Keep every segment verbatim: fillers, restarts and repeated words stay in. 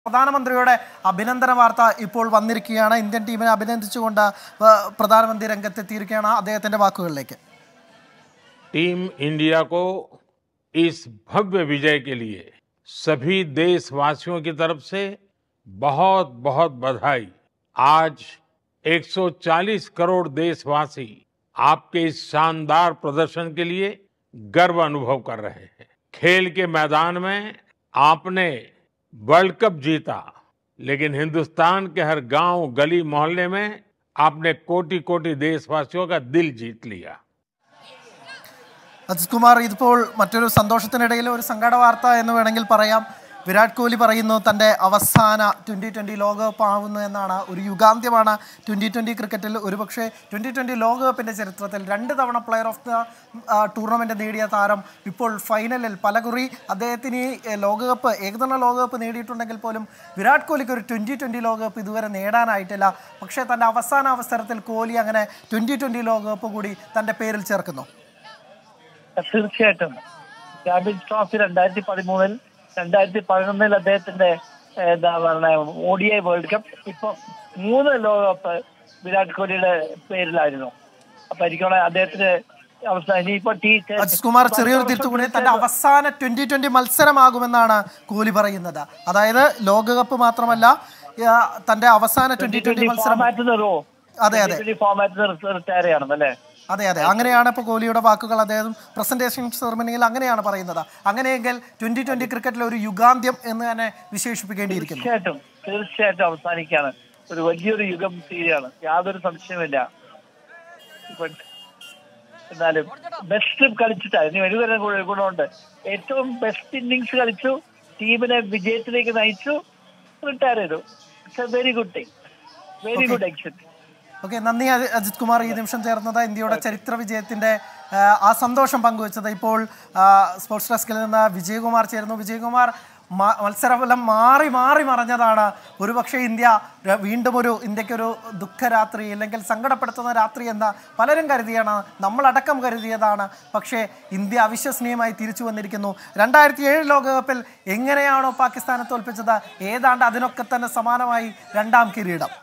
പ്രധാനമന്ത്രിയുടെ അഭിനന്ദന വാർത്ത ഇപ്പോൾ വന്നിരിക്കുകയാണ്. ഇന്ത്യൻ ടീമിനെ അഭിനന്ദിച്ചുകൊണ്ട് പ്രധാനമന്ത്രി രംഗത്തെത്തിയിരിക്കുകയാണ്. അദ്ദേഹത്തിന്റെ വാക്കുകളിലേക്ക്. टीम इंडिया को इस भव्य विजय के लिए सभी देशवासियों की तरफ से बहुत बहुत बधाई। आज एक सौ चालीस करोड़ देशवासी आपके इस शानदार प्रदर्शन के लिए गर्व अनुभव कर रहे हैं। खेल के मैदान में आपने वर्ल्ड कप जीता, लेकिन हिंदुस्तान के हर गांव, गली, मोहल्ले में आपने कोटि कोटि देशवासियों का दिल जीत लिया। അജിത് കുമാർ, ഇതിപ്പോൾ മറ്റൊരു സന്തോഷത്തിനിടയിൽ ഒരു സങ്കട വാർത്ത എന്ന് വേണമെങ്കിൽ പറയാം. വിരാട് കോഹ്ലി പറയുന്നു തൻ്റെ അവസാന ട്വൻ്റി ട്വൻ്റി ലോകകപ്പ് ആവുന്നു എന്നാണ്. ഒരു യുഗാന്ത്യമാണ് ട്വൻ്റി ട്വൻ്റി ക്രിക്കറ്റിൽ. ഒരുപക്ഷെ ട്വൻ്റി ട്വൻ്റി ലോകകപ്പിൻ്റെ ചരിത്രത്തിൽ രണ്ട് തവണ പ്ലെയർ ഓഫ് ദ ടൂർണമെൻറ്റ് നേടിയ താരം ഇപ്പോൾ ഫൈനലിൽ പലകുറി അദ്ദേഹത്തിന് ഈ ലോകകപ്പ് ഏകദിന ലോകകപ്പ് നേടിയിട്ടുണ്ടെങ്കിൽ പോലും വിരാട് കോഹ്ലിക്ക് ഒരു ട്വൻ്റി ട്വൻ്റി ലോകകപ്പ് ഇതുവരെ നേടാനായിട്ടില്ല. പക്ഷേ തൻ്റെ അവസാന അവസരത്തിൽ കോഹ്ലി അങ്ങനെ ട്വൻ്റി ട്വൻ്റി ലോകകപ്പ് കൂടി തൻ്റെ പേരിൽ ചേർക്കുന്നു. തീർച്ചയായിട്ടും ചാമ്പ്യൻസ് ട്രോഫി രണ്ടായിരത്തി പതിമൂന്നിൽ രണ്ടായിരത്തി പതിനൊന്നിൽ അദ്ദേഹത്തിന്റെ എന്താ പറയുക O D I world cup, ഇപ്പൊ മൂന്ന് ലോകകപ്പ് വിരാട് കോഹ്ലിയുടെ പേരിലായിരുന്നു. അപ്പൊ എനിക്ക് അദ്ദേഹത്തിന് അജിത് കുമാർ, ചെറിയൊരു തിരുത്തുകൂടി, തന്റെ അവസാന ട്വന്റി ട്വന്റി മത്സരമാകുമെന്നാണ് കോഹ്ലി പറയുന്നത്. അതായത് ലോകകപ്പ് മാത്രമല്ല, തന്റെ അവസാന ട്വന്റി ട്വന്റി മത്സരം. അതെ അതെ റിട്ടയർ ചെയ്യണമെന്നല്ലേ? അതെ അതെ അങ്ങനെയാണ് ഇപ്പോൾ കോഹ്ലിയുടെ വാക്കുകൾ. അദ്ദേഹം പ്രസന്റേഷൻ സെറമണിയിൽ അങ്ങനെയാണ് പറയുന്നത്. അങ്ങനെയെങ്കിൽ ട്വന്റി ട്വന്റി ക്രിക്കറ്റിലെ ഒരു യുഗാന്ത്യം എന്ന് തന്നെ വിശേഷിപ്പിക്കേണ്ടിയിരിക്കുന്നു. തീർച്ചയായിട്ടും തീർച്ചയായിട്ടും അവസാനിക്കാണ്. ഒരു വലിയൊരു യുഗം തീരെയാണ്, യാതൊരു സംശയമില്ല. എന്നാലും ബെസ്റ്റ് കളിച്ചിട്ടാണ് ഇനി ഒരു ഗുണമുണ്ട്. ഏറ്റവും ബെസ്റ്റ് ഇന്നിങ്സ് കളിച്ചു, ടീമിനെ വിജയത്തിലേക്ക് നയിച്ചു, റിട്ടയർ ചെയ്തു. It's a very good thing, very good exit. Okay, നന്ദി അജിത് കുമാർ. ഈ നിമിഷം ചേർന്നത് ഇന്ത്യയുടെ ചരിത്ര വിജയത്തിന്റെ ആ സന്തോഷം പങ്കുവച്ചത്. ഇപ്പോൾ സ്പോർട്സ് ഡെസ്കിൽ നിന്ന് വിജയകുമാർ ചേരുന്നു. വിജയകുമാർ, മത്സരഫലം മാറി മാറി മറഞ്ഞതാണ്. ഒരുപക്ഷെ ഇന്ത്യ വീണ്ടും ഒരു ഇന്ത്യക്കൊരു ദുഃഖരാത്രി അല്ലെങ്കിൽ സങ്കടപ്പെടുത്തുന്ന രാത്രി എന്ന് പലരും കരുതിയാണ്, നമ്മളടക്കം കരുതിയതാണ്. പക്ഷേ ഇന്ത്യ അവിശ്വസനീയമായി തിരിച്ചു വന്നിരിക്കുന്നു. രണ്ടായിരത്തി ഏഴ് ലോകകപ്പിൽ എങ്ങനെയാണോ പാകിസ്ഥാനെ തോൽപ്പിച്ചത്, ഏതാണ്ട് അതിനൊക്കെ തന്നെ സമാനമായി രണ്ടാം കിരീടം.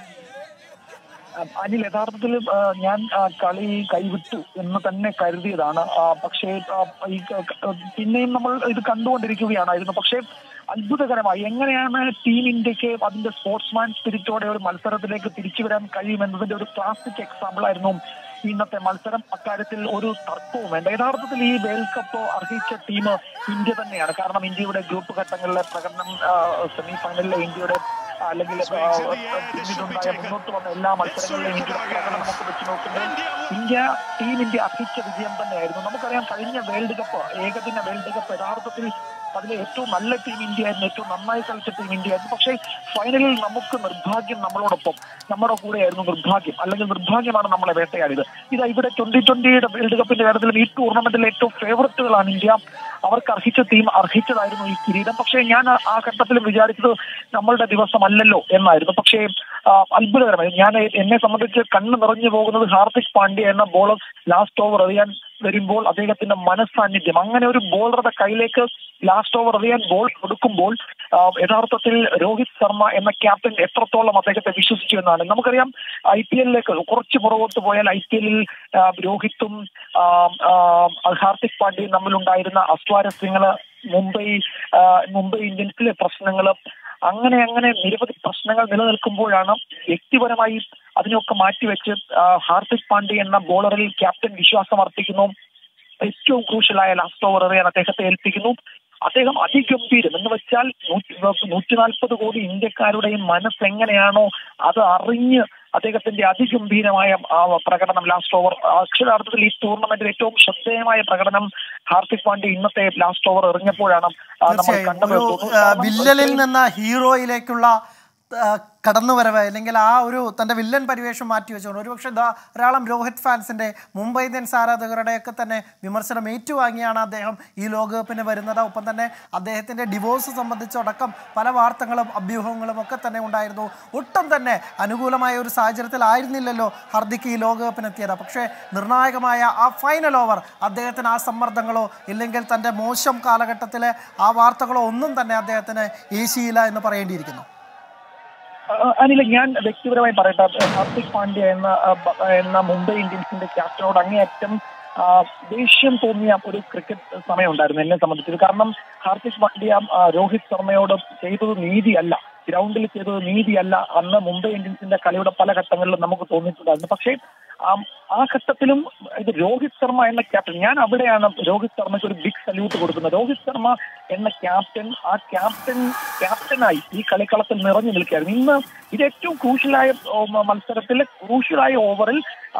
അനിൽ, യഥാർത്ഥത്തിൽ ഞാൻ കളി കൈവിട്ടു എന്ന് തന്നെ കരുതിയതാണ്. പക്ഷേ ഈ പിന്നെയും നമ്മൾ ഇത് കണ്ടുകൊണ്ടിരിക്കുകയാണായിരുന്നു. പക്ഷേ അത്ഭുതകരമായി എങ്ങനെയാണ് ടീം ഇന്ത്യക്ക് അതിന്റെ സ്പോർട്സ്മാൻ സ്പിരിറ്റോടെ ഒരു മത്സരത്തിലേക്ക് തിരിച്ചു വരാൻ കഴിയുമെന്നതിന്റെ ഒരു ക്ലാസിക് എക്സാമ്പിൾ ആയിരുന്നു ഇന്നത്തെ മത്സരം. അക്കാര്യത്തിൽ ഒരു തർക്കവും വേണ്ട. യഥാർത്ഥത്തിൽ ഈ വേൾഡ് കപ്പ് അർഹിച്ച ടീം ഇന്ത്യ തന്നെയാണ്. കാരണം ഇന്ത്യയുടെ ഗ്രൂപ്പ് ഘട്ടങ്ങളിലെ പ്രകടനം, സെമി ഫൈനലിലെ ഇന്ത്യയുടെ അല്ലെങ്കിൽ പിന്നീടുണ്ടായ മുന്നോട്ട് വന്ന എല്ലാ മത്സരങ്ങളിലെയും ഇന്ത്യയുടെ പ്രകടനമൊക്കെ വെച്ച് നോക്കുമ്പോൾ ഇന്ത്യ ടീം ഇന്ത്യ അർഹിച്ച വിജയം തന്നെയായിരുന്നു. നമുക്കറിയാം, കഴിഞ്ഞ വേൾഡ് കപ്പ് ഏകദിന വേൾഡ് കപ്പ് യഥാർത്ഥത്തിൽ അതിലെ ഏറ്റവും നല്ല ടീം ഇന്ത്യ ആയിരുന്നു, ഏറ്റവും നന്നായി കളിച്ച ടീം ഇന്ത്യ ആയിരുന്നു. പക്ഷേ ഫൈനലിൽ നമുക്ക് നിർഭാഗ്യം നമ്മളോടൊപ്പം നമ്മുടെ കൂടെയായിരുന്നു നിർഭാഗ്യം, അല്ലെങ്കിൽ നിർഭാഗ്യമാണ് നമ്മളെ വേട്ടയാടിയത്. ഇതാ ഇവിടെ ട്വന്റി ട്വന്റിയുടെ വേൾഡ് കപ്പിന്റെ കാര്യത്തിലും ഈ ടൂർണമെന്റിലെ ഏറ്റവും ഫേവററ്റുകളാണ് ഇന്ത്യ. അവർക്ക് അർഹിച്ച ടീം അർഹിച്ചതായിരുന്നു ഈ കിരീടം. പക്ഷേ ഞാൻ ആ ഘട്ടത്തിലും വിചാരിച്ചത് നമ്മളുടെ ദിവസമല്ലല്ലോ എന്നായിരുന്നു. പക്ഷേ അത്ഭുതകരമായി ഞാൻ എന്നെ സംബന്ധിച്ച് കണ്ണ് നിറഞ്ഞു പോകുന്നത് ഹാർദിക് പാണ്ഡ്യ എന്ന ബോളർ ലാസ്റ്റ് ഓവർ എറിയാൻ വരുമ്പോൾ അദ്ദേഹത്തിന്റെ മനസ്സാന്നിധ്യം, അങ്ങനെ ഒരു ബോളറുടെ കയ്യിലേക്ക് ലാസ്റ്റ് ഓവർ എറിയാൻ ബോൾ കൊടുക്കുമ്പോൾ യഥാർത്ഥത്തിൽ രോഹിത് ശർമ്മ എന്ന ക്യാപ്റ്റൻ എത്രത്തോളം അദ്ദേഹത്തെ വിശ്വസിച്ചു എന്നാണ്. നമുക്കറിയാം, ഐ പി എല്ലിലേക്ക് കുറച്ച് പുറകോട്ട് പോയാൽ ഐ പി എല്ലിൽ രോഹിത്തും ഹാർദിക് പാണ്ഡ്യയും തമ്മിലുണ്ടായിരുന്ന അസ്വാരസ്യങ്ങള്, മുംബൈ മുംബൈ ഇന്ത്യൻസിലെ പ്രശ്നങ്ങള്, അങ്ങനെ അങ്ങനെ നിരവധി പ്രശ്നങ്ങൾ നിലനിൽക്കുമ്പോഴാണ് വ്യക്തിപരമായി അതിനൊക്കെ മാറ്റിവെച്ച് ഹാർദിക് പാണ്ഡ്യ എന്ന ബോളറിൽ ക്യാപ്റ്റൻ വിശ്വാസം അർപ്പിക്കുന്നു. ഏറ്റവും ക്രൂഷ്യലായ ലാസ്റ്റ് ഓവർ എറിയാൻ അദ്ദേഹത്തെ ഏൽപ്പിക്കുന്നു. അദ്ദേഹം അതിഗംഭീരം എന്ന് വെച്ചാൽ നൂറ്റി നൂറ്റി നാൽപ്പത് കോടി ഇന്ത്യക്കാരുടെയും മനസ്സെങ്ങനെയാണോ അത് അറിഞ്ഞ് അദ്ദേഹത്തിന്റെ അതിഗംഭീരമായ പ്രകടനം ലാസ്റ്റ് ഓവർ, അക്ഷരാർത്ഥത്തിൽ ഈ ടൂർണമെന്റിൽ ഏറ്റവും ശ്രദ്ധേയമായ പ്രകടനം ഹാർദിക് പാണ്ഡ്യ ഇന്നത്തെ ലാസ്റ്റ് ഓവർ എറിഞ്ഞപ്പോഴാണ് നമ്മൾ കണ്ടത്. വില്ലനിൽ നിന്ന് ഹീറോയിലേക്കുള്ള കടന്നുവരവ് അല്ലെങ്കിൽ ആ ഒരു തൻ്റെ വില്ലൻ പരിവേഷം മാറ്റി വെച്ചുകൊണ്ട് ഒരുപക്ഷെ ധാരാളം രോഹിത് ഫാൻസിൻ്റെ മുംബൈ ഇന്ത്യൻസ് ആരാധകരുടെയൊക്കെ തന്നെ വിമർശനം ഏറ്റുവാങ്ങിയാണ് അദ്ദേഹം ഈ ലോകകപ്പിന് വരുന്നത്. ഒപ്പം തന്നെ അദ്ദേഹത്തിൻ്റെ ഡിവോഴ്സ് സംബന്ധിച്ചടക്കം പല വാർത്തകളും അഭ്യൂഹങ്ങളും ഒക്കെ തന്നെ ഉണ്ടായിരുന്നു. ഒട്ടും തന്നെ അനുകൂലമായ ഒരു സാഹചര്യത്തിലായിരുന്നില്ലല്ലോ ഹർദിക്ക് ഈ ലോകകപ്പിനെത്തിയത്. പക്ഷേ നിർണായകമായ ആ ഫൈനൽ ഓവർ അദ്ദേഹത്തിന് ആ സമ്മർദ്ദങ്ങളോ ഇല്ലെങ്കിൽ തൻ്റെ മോശം കാലഘട്ടത്തിലെ ആ വാർത്തകളോ ഒന്നും തന്നെ അദ്ദേഹത്തിന് ഏശിയില്ല എന്ന് പറയേണ്ടിയിരിക്കുന്നു. അനിൽ, ഞാൻ വ്യക്തിപരമായി പറയട്ടെ, ഹാർദിക് പാണ്ഡ്യ എന്ന എന്ന മുംബൈ ഇന്ത്യൻസിന്റെ ക്യാപ്റ്റനോട് അങ്ങേയറ്റം ദേഷ്യം തോന്നിയ ഒരു ക്രിക്കറ്റ് സമയം ഉണ്ടായിരുന്നു എന്നെ സംബന്ധിച്ചത്. കാരണം ഹാർദിക് പാണ്ഡ്യ രോഹിത് ശർമ്മയോട് ചെയ്തത് നീതിയല്ല, ഗ്രൗണ്ടിൽ ചെയ്തത് നീതിയല്ല അന്ന് മുംബൈ ഇന്ത്യൻസിന്റെ കളിയുടെ പല ഘട്ടങ്ങളിലും നമുക്ക് തോന്നിയിട്ടുണ്ടായിരുന്നു. പക്ഷേ ആ ഘട്ടത്തിലും ഇത് രോഹിത് ശർമ്മ എന്ന ക്യാപ്റ്റൻ, ഞാൻ അവിടെയാണ് രോഹിത് ശർമ്മയ്ക്ക് ഒരു ബിഗ് സല്യൂട്ട് കൊടുക്കുന്നത്. രോഹിത് ശർമ്മ എന്ന ക്യാപ്റ്റൻ ആ ക്യാപ്റ്റൻ ക്യാപ്റ്റനായി ഈ കളിക്കളത്തിൽ നിറഞ്ഞു നിൽക്കുകയായിരുന്നു. ഇന്ന് ഇത് ഏറ്റവും ക്രൂഷ്യലായ മത്സരത്തിൽ ക്രൂഷ്യലായ ഓവറിൽ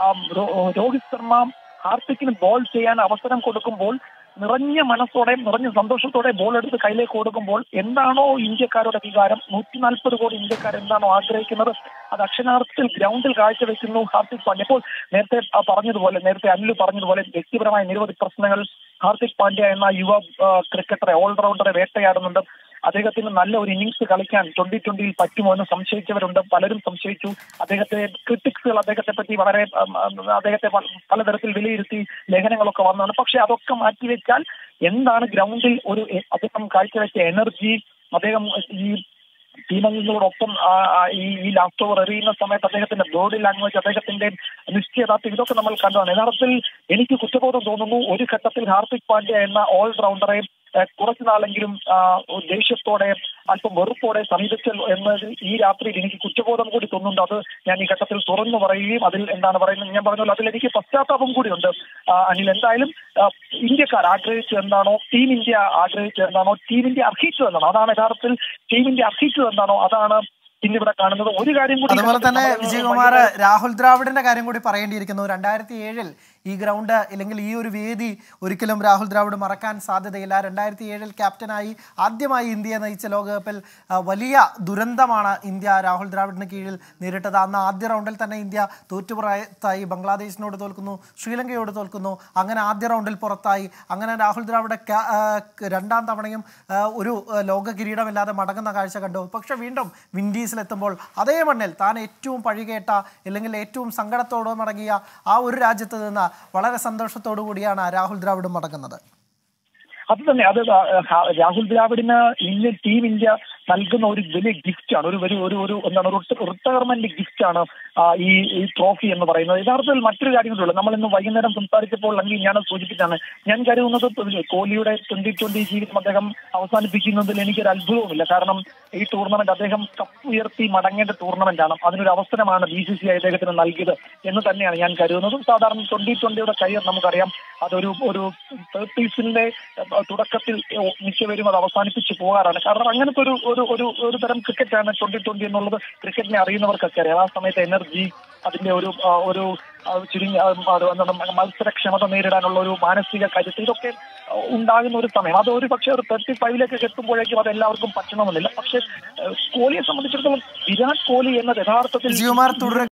രോഹിത് ശർമ്മ ഹാർദിക്കിന് ബോൾ ചെയ്യാൻ അവസരം കൊടുക്കുമ്പോൾ നിറഞ്ഞ മനസ്സോടെ നിറഞ്ഞ സന്തോഷത്തോടെ ബോൾ എടുത്ത് കയ്യിലേക്ക് കൊടുക്കുമ്പോൾ എന്താണോ ഇന്ത്യക്കാരുടെ വികാരം, നൂറ്റി നാൽപ്പത് കോടി ഇന്ത്യക്കാർ എന്താണോ ആഗ്രഹിക്കുന്നത് അത് അക്ഷരാർത്ഥത്തിൽ ഗ്രൗണ്ടിൽ കാഴ്ചവെക്കുന്നു ഹാർദിക് പാണ്ഡ്യ. ഇപ്പോൾ നേരത്തെ പറഞ്ഞതുപോലെ നേരത്തെ അനിൽ പറഞ്ഞതുപോലെ വ്യക്തിപരമായ നിരവധി പ്രശ്നങ്ങൾ ഹാർദിക് പാണ്ഡ്യ എന്ന യുവ ക്രിക്കറ്ററെ ഓൾറൗണ്ടറെ വേട്ടയാടുന്നുണ്ട്. അദ്ദേഹത്തിന് നല്ല ഒരു ഇന്നിംഗ്സ് കളിക്കാൻ ട്വന്റി ട്വന്റിയിൽ പറ്റുമോ എന്ന് സംശയിച്ചവരുണ്ട്, പലരും സംശയിച്ചു. അദ്ദേഹത്തെ ക്രിട്ടിക്സുകൾ അദ്ദേഹത്തെ പറ്റി വളരെ അദ്ദേഹത്തെ പലതരത്തിൽ വിലയിരുത്തി ലേഖനങ്ങളൊക്കെ വന്നതാണ്. പക്ഷെ അതൊക്കെ മാറ്റിവെച്ചാൽ എന്താണ് ഗ്രൗണ്ടിൽ ഒരു അദ്ദേഹം കാഴ്ചവെച്ച എനർജി, അദ്ദേഹം ഈ ടീമംഗങ്ങളോടൊപ്പം ഈ ഈ ലാസ്റ്റ് ഓവർ എറിയുന്ന സമയത്ത് അദ്ദേഹത്തിന്റെ ബോഡി ലാംഗ്വേജ്, അദ്ദേഹത്തിന്റെ നിശ്ചയദാർഢ്യം, ഇതൊക്കെ നമ്മൾ കണ്ടതാണ്. യഥാർത്ഥത്തിൽ എനിക്ക് കുറ്റബോധം തോന്നുന്നു ഒരു ഘട്ടത്തിൽ ഹാർദിക് പാണ്ഡ്യ എന്ന ഓൾറൗണ്ടറെ കുറച്ചു നാളെങ്കിലും ദേഷ്യത്തോടെ അല്പം വെറുപ്പോടെ സമീപിച്ചൽ എന്നത് ഈ രാത്രിയിൽ എനിക്ക് കുറ്റബോധം കൂടി തോന്നുന്നുണ്ട്. അത് ഞാൻ ഈ ഘട്ടത്തിൽ തുറന്നു പറയുകയും അതിൽ എന്താണ് പറയുന്നത് ഞാൻ പറഞ്ഞല്ലോ അതിൽ എനിക്ക് പശ്ചാത്താപം കൂടിയുണ്ട്. അനിൽ, എന്തായാലും ഇന്ത്യക്കാർ ആഗ്രഹിച്ചു എന്താണോ, ടീം ഇന്ത്യ ആഗ്രഹിച്ചു എന്താണോ, ടീം ഇന്ത്യ അർഹിച്ചു എന്നാണോ, അതാണ് യഥാർത്ഥത്തിൽ ടീം ഇന്ത്യ അർഹിച്ചു എന്താണോ അതാണ് ഇന്നിവിടെ കാണുന്നത്. ഒരു കാര്യം കൂടി അതുപോലെ തന്നെ വിജയകുമാർ, രാഹുൽ ദ്രാവിഡിന്റെ കാര്യം കൂടി പറയേണ്ടിയിരിക്കുന്നു. രണ്ടായിരത്തി ഏഴിൽ ഈ ഗ്രൗണ്ട് അല്ലെങ്കിൽ ഈ ഒരു വേദി ഒരിക്കലും രാഹുൽ ദ്രാവിഡ് മറക്കാൻ സാധ്യതയില്ല. രണ്ടായിരത്തി ഏഴിൽ ക്യാപ്റ്റനായി ആദ്യമായി ഇന്ത്യയെ നയിച്ച ലോകകപ്പിൽ വലിയ ദുരന്തമാണ് ഇന്ത്യ രാഹുൽ ദ്രാവിഡിന് കീഴിൽ നേരിട്ടത്. അന്ന് ആദ്യ റൗണ്ടിൽ തന്നെ ഇന്ത്യ തോറ്റുപുറത്തായി, ബംഗ്ലാദേശിനോട് തോൽക്കുന്നു, ശ്രീലങ്കയോട് തോൽക്കുന്നു, അങ്ങനെ ആദ്യ റൗണ്ടിൽ പുറത്തായി. അങ്ങനെ രാഹുൽ ദ്രാവിഡ് രണ്ടാം തവണയും ഒരു ലോക കിരീടമില്ലാതെ മടങ്ങുന്ന കാഴ്ച കണ്ടു. പക്ഷെ വീണ്ടും വിൻഡീസിലെത്തുമ്പോൾ അതേ മണ്ണിൽ താൻ ഏറ്റവും പഴികേട്ട അല്ലെങ്കിൽ ഏറ്റവും സങ്കടത്തോടെ മടങ്ങിയ ആ ഒരു രാജ്യത്ത് നിന്ന് വളരെ സന്തോഷത്തോടു കൂടിയാണ് രാഹുൽ ദ്രാവിഡ് മടങ്ങുന്നത്. അത് തന്നെ, അത് രാഹുൽ ദ്രാവിഡിന് ഇന്ത്യ ടീം ഇന്ത്യ നൽകുന്ന ഒരു വലിയ ഗിഫ്റ്റ് ആണ്, ഒരു ഒരു ഒരു ഒരു എന്താണ് ഒരു റിട്ടയർമെന്റ് ഗിഫ്റ്റ് ആണ് ഈ ഈ ട്രോഫി എന്ന് പറയുന്നത്. യഥാർത്ഥത്തിൽ മറ്റൊരു കാര്യം കൂടിയുള്ളൂ. നമ്മൾ ഇന്ന് വൈകുന്നേരം സംസാരിച്ചപ്പോൾ അല്ലെങ്കിൽ ഞാൻ സൂചിപ്പിച്ചാണ്, ഞാൻ കരുതുന്നത് കോഹ്ലിയുടെ ട്വന്റി ട്വന്റി ജീവിതം അദ്ദേഹം അവസാനിപ്പിക്കുന്നതിൽ എനിക്കൊരു അത്ഭുതവുമില്ല. കാരണം ഈ ടൂർണമെന്റ് അദ്ദേഹം കപ്പ് ഉയർത്തി മടങ്ങേണ്ട ടൂർണമെന്റ് ആണ്, അതിനൊരു അവസരമാണ് ബി സി സി ഐ അദ്ദേഹത്തിന് നൽകിയത് എന്ന് തന്നെയാണ് ഞാൻ കരുതുന്നത്. സാധാരണ ട്വന്റി ട്വന്റിയുടെ കരിയർ നമുക്കറിയാം, അതൊരു ഒരു തേർട്ടീസിന്റെ തുടക്കത്തിൽ മിക്കവരും അത് അവസാനിപ്പിച്ച് പോകാറാണ്. കാരണം അങ്ങനത്തെ ഒരു ഒരു ഒരു ഒരു തരം ക്രിക്കറ്റാണ് ട്വന്റി ട്വന്റി എന്നുള്ളത് ക്രിക്കറ്റിനെ അറിയുന്നവർക്കൊക്കെ അറിയാം. ആ സമയത്ത് എനർജി, അതിന്റെ ഒരു ഒരു ചുരുങ്ങി എന്താണ് മത്സരക്ഷമത നേരിടാനുള്ള ഒരു മാനസിക കരുത്ത്, ഇതൊക്കെ ഉണ്ടാകുന്ന ഒരു സമയം. അത് ഒരു പക്ഷേ ഒരു തേർട്ടി ഫൈവിലേക്ക് എത്തുമ്പോഴേക്കും അത് എല്ലാവർക്കും പറ്റണമെന്നില്ല. പക്ഷെ കോഹ്ലിയെ സംബന്ധിച്ചിടത്തോളം വിരാട് കോഹ്ലി എന്നത് യഥാർത്ഥത്തിൽ